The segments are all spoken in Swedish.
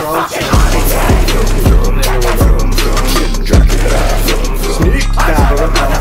Snyggt där!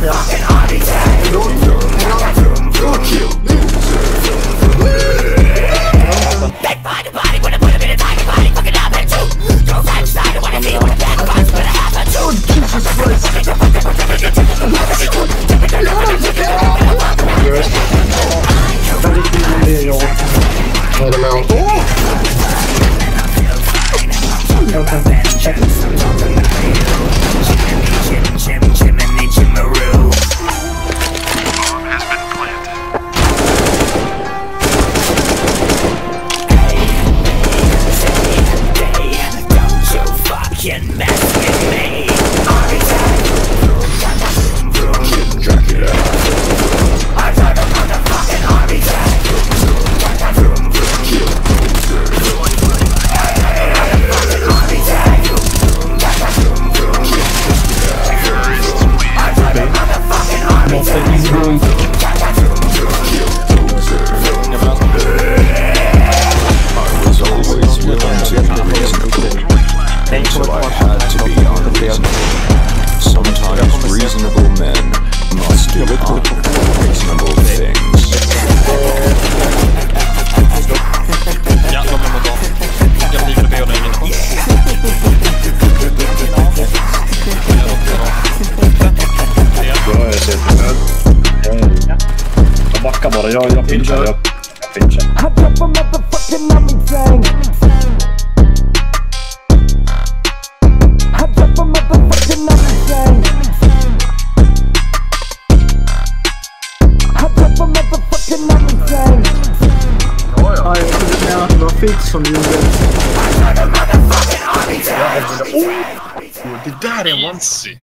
Sometimes reasonable men must do unreasonable things. Ja, de är mot dem. Jag blir be och den info. Ja, jag ser det. Jag backar bara, jag pinchar. Jag pinchar. Ja, jag trodde med att det var Fix som gjorde det. Det där är en one-see.